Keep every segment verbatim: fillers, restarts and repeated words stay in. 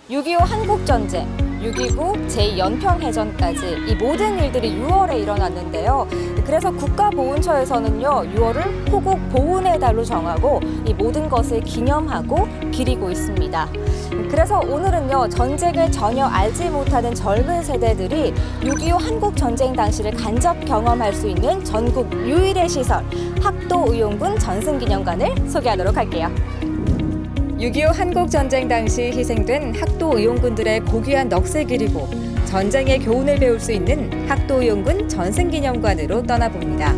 육이오 한국전쟁, 육이구 제연평해전까지 이 모든 일들이 유월에 일어났는데요. 그래서 국가보훈처에서는요, 유월을 호국 보훈의 달로 정하고 이 모든 것을 기념하고 기리고 있습니다. 그래서 오늘은요, 전쟁을 전혀 알지 못하는 젊은 세대들이 육이오 한국전쟁 당시를 간접 경험할 수 있는 전국 유일의 시설, 학도의용군 전승기념관을 소개하도록 할게요. 육이오 한국전쟁 당시 희생된 학도의용군들의 고귀한 넋을 기리고 전쟁의 교훈을 배울 수 있는 학도의용군 전승기념관으로 떠나봅니다.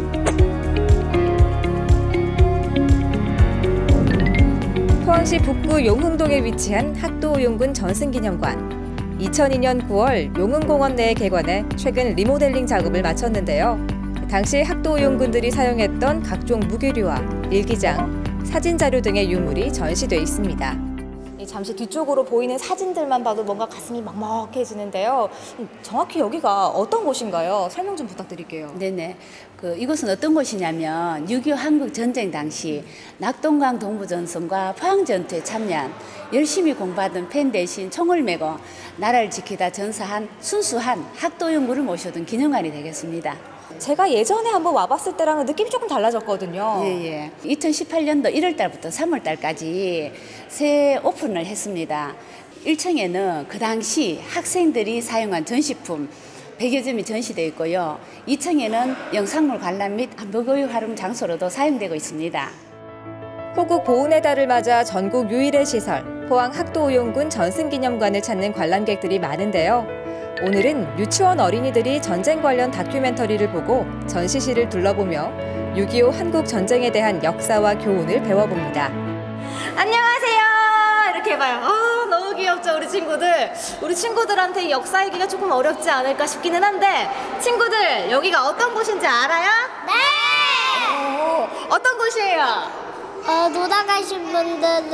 포항시 북구 용흥동에 위치한 학도의용군 전승기념관. 이천이 년 구월 용흥공원 내에 개관해 최근 리모델링 작업을 마쳤는데요. 당시 학도의용군들이 사용했던 각종 무기류와 일기장, 사진 자료 등의 유물이 전시돼 있습니다. 잠시 뒤쪽으로 보이는 사진들만 봐도 뭔가 가슴이 먹먹해지는데요. 정확히 여기가 어떤 곳인가요? 설명 좀 부탁드릴게요. 네네. 그 이곳은 어떤 곳이냐면 육이오 한국 전쟁 당시 낙동강 동부전선과 포항전투에 참여한 열심히 공부하던 팬 대신 총을 메고 나라를 지키다 전사한 순수한 학도의용군을 모셔둔 기념관이 되겠습니다. 제가 예전에 한번 와봤을 때랑은 느낌이 조금 달라졌거든요. 예, 예. 이천십팔 년도 일월 달부터 삼월 달까지 새 오픈을 했습니다. 일 층에는 그 당시 학생들이 사용한 전시품 백여 점이 전시되어 있고요. 이 층에는 영상물 관람 및 먹의 활용 장소로도 사용되고 있습니다. 호국 보훈의 달을 맞아 전국 유일의 시설, 포항 학도의용군 전승기념관을 찾는 관람객들이 많은데요. 오늘은 유치원 어린이들이 전쟁 관련 다큐멘터리를 보고 전시실을 둘러보며 육이오 한국전쟁에 대한 역사와 교훈을 배워봅니다. 안녕하세요. 이렇게 해봐요. 아, 너무 귀엽죠, 우리 친구들. 우리 친구들한테 이 역사 얘기가 조금 어렵지 않을까 싶기는 한데, 친구들 여기가 어떤 곳인지 알아요? 네! 오, 어떤 곳이에요? 어, 돌아가신 분들을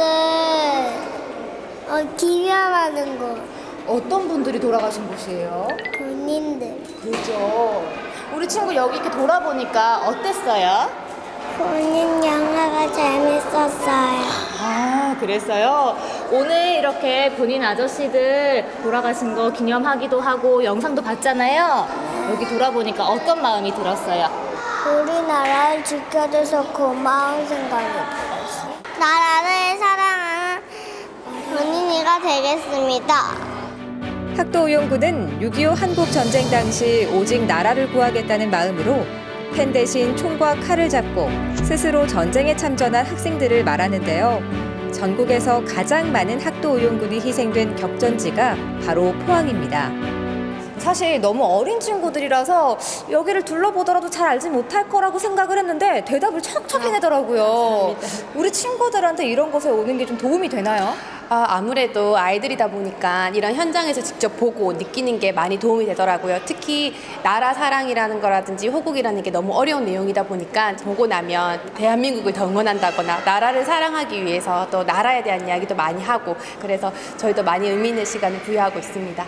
어, 기념하는 곳. 어떤 분들이 돌아가신 곳이에요? 군인들. 그죠. 우리 친구 여기 이렇게 돌아보니까 어땠어요? 군인 영화가 재밌었어요. 아, 그랬어요? 오늘 이렇게 군인 아저씨들 돌아가신 거 기념하기도 하고 영상도 봤잖아요. 여기 돌아보니까 어떤 마음이 들었어요? 우리나라를 지켜줘서 고마운 생각이 들었어요. 나라를 사랑하는 군인이가 되겠습니다. 학도의용군은 육이오 한국전쟁 당시 오직 나라를 구하겠다는 마음으로 펜 대신 총과 칼을 잡고 스스로 전쟁에 참전한 학생들을 말하는데요. 전국에서 가장 많은 학도의용군이 희생된 격전지가 바로 포항입니다. 사실 너무 어린 친구들이라서 여기를 둘러보더라도 잘 알지 못할 거라고 생각을 했는데 대답을 척척 해내더라고요. 감사합니다. 우리 친구들한테 이런 곳에 오는 게 좀 도움이 되나요? 아, 아무래도 아이들이다 보니까 이런 현장에서 직접 보고 느끼는 게 많이 도움이 되더라고요. 특히 나라 사랑이라는 거라든지 호국이라는 게 너무 어려운 내용이다 보니까 보고 나면 대한민국을 더 응원한다거나 나라를 사랑하기 위해서 또 나라에 대한 이야기도 많이 하고, 그래서 저희도 많이 의미 있는 시간을 부여하고 있습니다.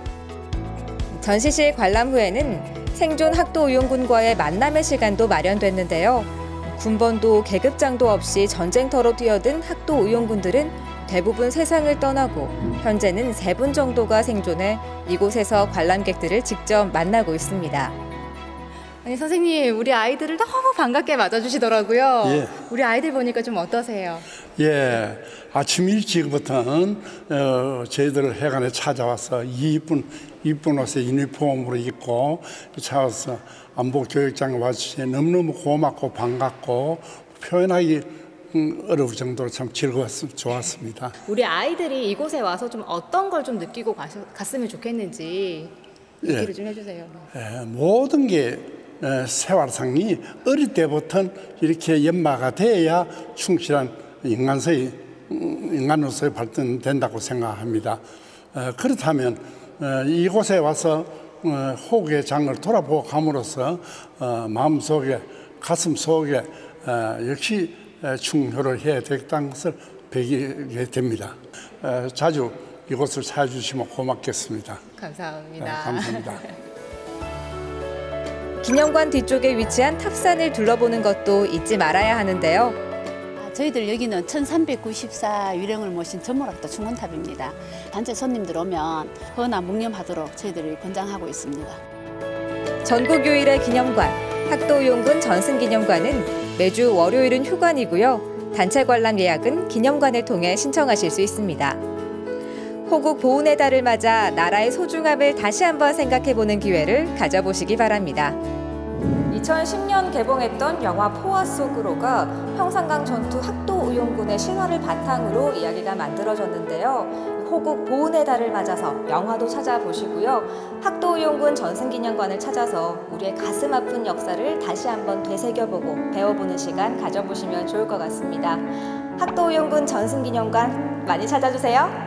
전시실 관람 후에는 생존 학도의용군과의 만남의 시간도 마련됐는데요. 군번도 계급장도 없이 전쟁터로 뛰어든 학도의용군들은 대부분 세상을 떠나고 현재는 세 분 정도가 생존해 이곳에서 관람객들을 직접 만나고 있습니다. 아니 선생님, 우리 아이들을 너무 반갑게 맞아주시더라고요. 예. 우리 아이들 보니까 좀 어떠세요? 예, 아침 일찍부터는 어, 저희들 해관에 찾아와서 이쁜 이쁜 옷에 유니폼으로 입고 찾아와서 안보 교육장에 와주셔서 너무너무 고맙고 반갑고 표현하기 음, 어려울 정도로 참 즐거웠습니다. 좋았습니다. 우리 아이들이 이곳에 와서 좀 어떤 걸 좀 느끼고 가시, 갔으면 좋겠는지 얘기를 예. 좀 해주세요. 예, 모든 게 에, 생활상이 어릴 때부터 이렇게 연마가 돼야 충실한 인간서의 음, 인간으로서의 발전된다고 생각합니다. 어, 그렇다면 어, 이곳에 와서 어, 호국의 장을 돌아보고 감으로써 어, 마음속에 가슴속에 어, 역시 충효를 해야 되겠다는 것을 배우게 됩니다. 어, 자주 이곳을 찾아주시면 고맙겠습니다. 감사합니다. 네, 감사합니다. 기념관 뒤쪽에 위치한 탑산을 둘러보는 것도 잊지 말아야 하는데요. 저희들 여기는 천삼백구십사 유령을 모신 전몰학도 충원탑입니다. 단체 손님들 오면 허나 묵념하도록 저희들이 권장하고 있습니다. 전국 유일의 기념관, 학도용군 전승기념관은 매주 월요일은 휴관이고요. 단체 관람 예약은 기념관을 통해 신청하실 수 있습니다. 호국 보훈의 달을 맞아 나라의 소중함을 다시 한번 생각해보는 기회를 가져보시기 바랍니다. 이천십 년 개봉했던 영화 포화 속으로가 평산강 전투 학도의용군의 신화를 바탕으로 이야기가 만들어졌는데요. 호국 보훈의 달을 맞아서 영화도 찾아보시고요. 학도의용군 전승기념관을 찾아서 우리의 가슴 아픈 역사를 다시 한번 되새겨보고 배워보는 시간 가져보시면 좋을 것 같습니다. 학도의용군 전승기념관 많이 찾아주세요.